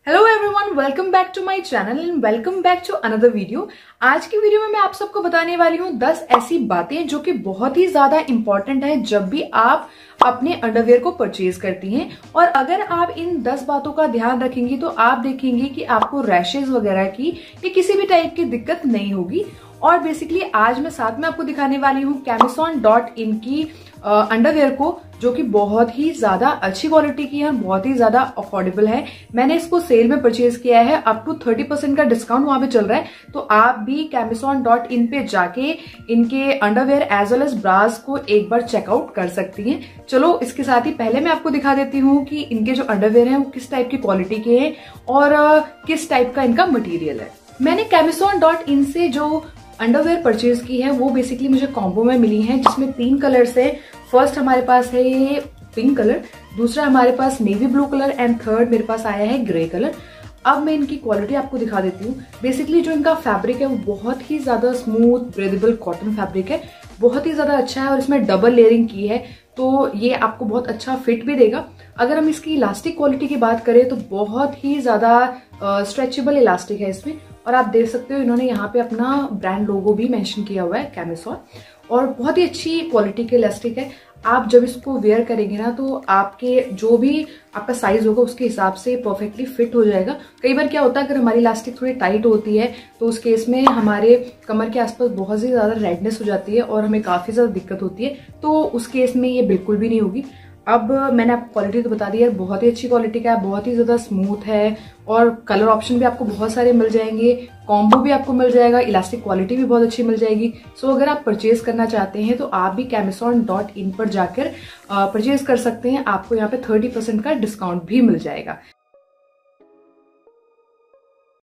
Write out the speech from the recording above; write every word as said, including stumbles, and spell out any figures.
Hello everyone, welcome back to my channel and welcome back to another video. आज की video में मैं आप सबको बताने वाली हूँ दस ऐसी बातें जो कि बहुत ही ज्यादा इंपॉर्टेंट है जब भी आप अपने अंडरवेयर को परचेज करती हैं। और अगर आप इन दस बातों का ध्यान रखेंगी तो आप देखेंगे कि आपको रैशेज वगैरह की या किसी भी टाइप की दिक्कत नहीं होगी। और बेसिकली आज मैं साथ में आपको दिखाने वाली हूँ कैमिसॉन डॉट इन की अंडरवेयर को, जो कि बहुत ही ज्यादा अच्छी क्वालिटी की है, बहुत ही ज्यादा अफोर्डेबल है। मैंने इसको सेल में परचेज किया है, अप टू थर्टी परसेंट का डिस्काउंट वहां पे चल रहा है। तो आप भी कैमिसॉन डॉट इन पे जाके इनके underwear as well as bras को एक बार चेकआउट कर सकती हैं। चलो इसके साथ ही पहले मैं आपको दिखा देती हूँ कि इनके जो अंडरवेयर है वो किस टाइप की क्वालिटी के हैं और किस टाइप का इनका मटीरियल है। मैंने कैमिसॉन डॉट इन से जो अंडरवेयर परचेज की है वो बेसिकली मुझे कॉम्बो में मिली है, जिसमें तीन कलर्स है। फर्स्ट हमारे पास है ये पिंक कलर, दूसरा हमारे पास navy blue colour and third मेरे पास आया है ग्रे कलर। अब मैं इनकी क्वालिटी आपको दिखा देती हूँ। बेसिकली जो इनका फैब्रिक है वो बहुत ही ज्यादा स्मूथ ब्रेदेबल कॉटन फैब्रिक है, बहुत ही ज्यादा अच्छा है और इसमें डबल लेयरिंग की है, तो ये आपको बहुत अच्छा फिट भी देगा। अगर हम इसकी इलास्टिक क्वालिटी की बात करें तो बहुत ही ज्यादा स्ट्रेचेबल इलास्टिक है इसमें। और आप देख सकते हो इन्होंने यहाँ पे अपना ब्रांड लोगो भी मेंशन किया हुआ है कैमिसॉन, और बहुत ही अच्छी क्वालिटी के इलास्टिक है। आप जब इसको वेयर करेंगे ना तो आपके जो भी आपका साइज होगा उसके हिसाब से परफेक्टली फिट हो जाएगा। कई बार क्या होता है, अगर हमारी इलास्टिक थोड़ी टाइट होती है तो उस केस में हमारे कमर के आसपास बहुत ही ज्यादा रेडनेस हो जाती है और हमें काफी ज्यादा दिक्कत होती है, तो उस केस में ये बिल्कुल भी नहीं होगी। अब मैंने आपको क्वालिटी तो बता दी है, बहुत ही अच्छी क्वालिटी का है, बहुत ही ज्यादा स्मूथ है और कलर ऑप्शन भी आपको बहुत सारे मिल जाएंगे, कॉम्बो भी आपको मिल जाएगा, इलास्टिक क्वालिटी भी बहुत अच्छी मिल जाएगी। सो so, अगर आप परचेज करना चाहते हैं तो आप भी कैमिसॉन डॉट इन पर जाकर परचेज कर सकते हैं। आपको यहाँ पे थर्टी परसेंट का डिस्काउंट भी मिल जाएगा।